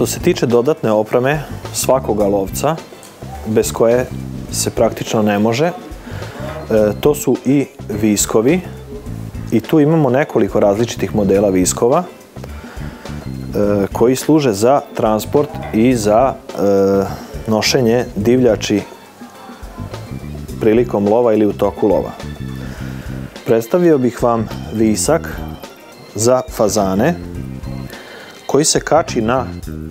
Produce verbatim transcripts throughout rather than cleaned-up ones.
Što se tiče dodatne opreme svakoga lovca, bez koje se praktično ne može, to su i viskovi. I tu imamo nekoliko različitih modela viskova koji služe za transport i za nošenje divljači prilikom lova ili u toku lova. Predstavio bih vam visak za fazane koji se kači na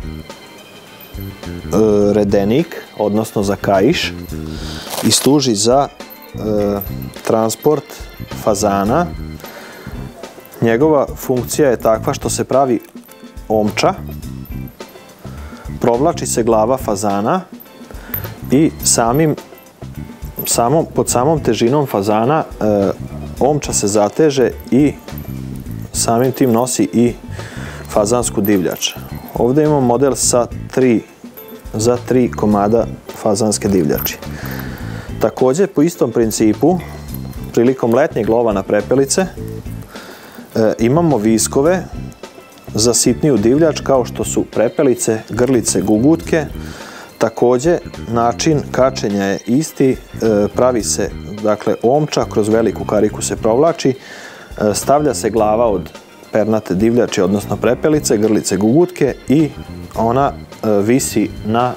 redenik, odnosno za kaiš, i služi za transport fazana. Njegova funkcija je takva što se pravi omča, provlači se glava fazana i samim, samom, pod samom težinom fazana e, omča se zateže i samim tim nosi i fazansku divljač. Ovdje imamo model sa tri, za tri komada fazanske divljači. Također, po istom principu, prilikom letnjeg lova na prepelice, e, imamo viskove za sitniju divljač kao što su prepelice, grlice, gugutke. Također, način kačenja je isti, e, pravi se dakle omča, kroz veliku kariku se provlači, e, stavlja se glava od pernate divljači, odnosno prepelice, grlice, gugutke, i ona e, visi na,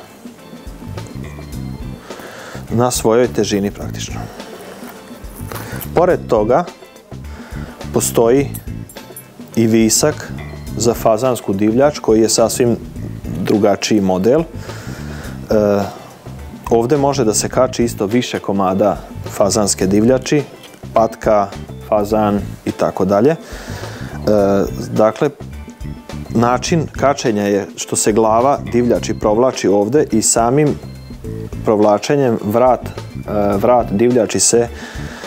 na svojoj težini praktično. Pored toga, postoji i visak za fazansku divljač koji je sasvim drugačiji model. E, ovdje može da se kači isto više komada fazanske divljači, patka, fazan i tako dalje. Dakle, način kačenja je što se glava divljači provlači ovdje i samim provlačenjem vrat, e, vrat divljači se e,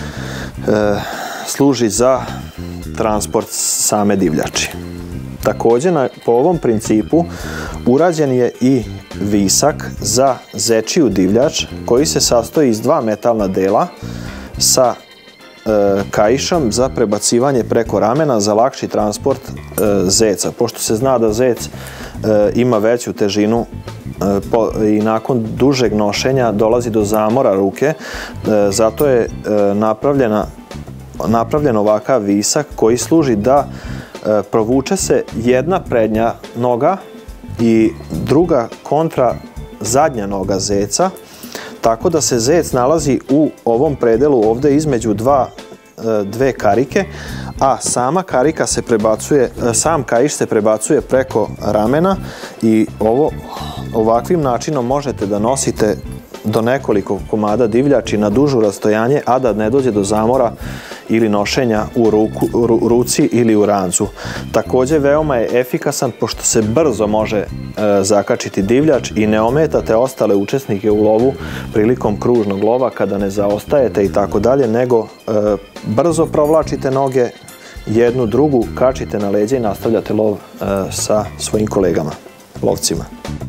služi za transport same divljači. Također, na, po ovom principu urađen je i visak za zečiju divljač koji se sastoji iz dva metalna dela sa e, kaišom za prebacivanje preko ramena za lakši transport e, zeca. Pošto se zna da zec e, ima veću težinu e, po, i nakon dužeg nošenja dolazi do zamora ruke, e, zato je e, napravljena, napravljen ovakav visak koji služi da e, provuče se jedna prednja noga i druga kontra zadnja noga zeca, tako da se zec nalazi u ovom predelu ovdje između dva, dve karike, a sama karika se prebacuje, sam kaiš se prebacuje preko ramena i ovo, ovakvim načinom možete da nosite do nekoliko komada divljači na dužu rastojanje, a da ne dođe do zamora ili nošenja u ruku, ru, ruci ili u rancu. Također, veoma je efikasan pošto se brzo može e, zakačiti divljač i ne ometate ostale učesnike u lovu prilikom kružnog lova kada ne zaostajete i tako dalje, nego e, brzo provlačite noge, jednu drugu kačite na leđe i nastavljate lov e, sa svojim kolegama, lovcima.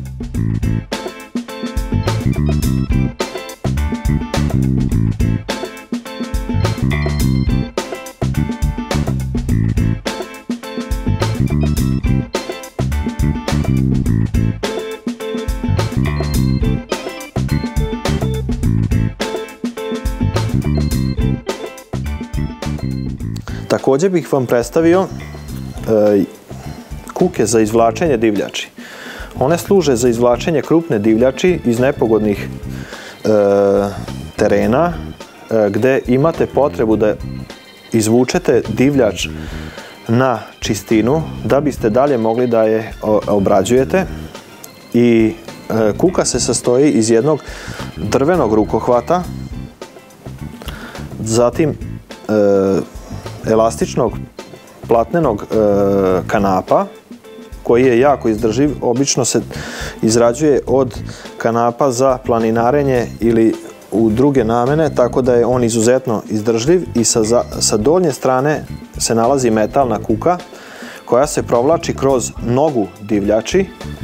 Također bih vam predstavio e, kuke za izvlačenje divljači. One služe za izvlačenje krupne divljači iz nepogodnih e, terena e, gde imate potrebu da izvučete divljač na čistinu da biste dalje mogli da je obrađujete. I e, kuka se sastoji iz jednog drvenog rukohvata, zatim e, elastičnog platnenog e, kanapa koji je jako izdrživ. Obično se izrađuje od kanapa za planinarenje ili u druge namene, tako da je on izuzetno izdržljiv. I sa, za, sa donje strane se nalazi metalna kuka koja se provlači kroz nogu divljači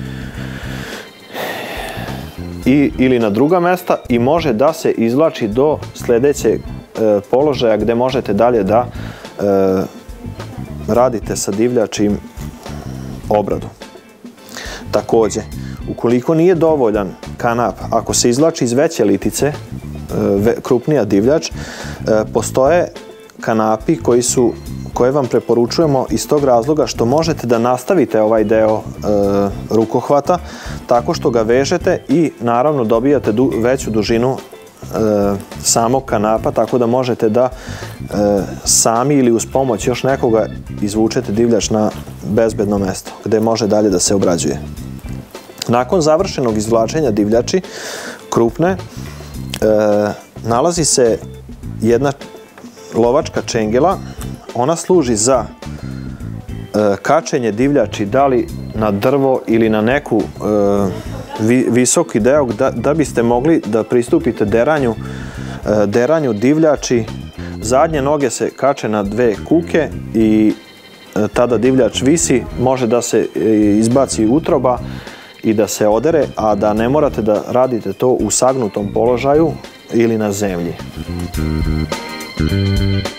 i, ili na druga mesta i može da se izvlači do sljedećeg e, položaja gdje možete dalje da e, radite sa divljačim obradu. Takođe, ukoliko nije dovoljan kanap, ako se izvlači iz veće litice, krupnija divljač, postoje kanapi koji su, koje vam preporučujemo iz tog razloga što možete da nastavite ovaj deo rukohvata tako što ga vežete i naravno dobijate veću dužinu samog kanapa, tako da možete da sami ili uz pomoć još nekoga izvučete divljač na bezbedno mesto gde može dalje da se obrađuje. Nakon završenog izvlačenja divljači krupne nalazi se jedna lovačka čengela. Ona služi za kačenje divljači da li na drvo ili na neku visoki deo da biste mogli da pristupite deranju, deranju divljači. Zadnje noge se kače na dve kuke i tada divljač visi, može da se izbaci utroba i da se odere, a da ne morate da radite to u sagnutom položaju ili na zemlji.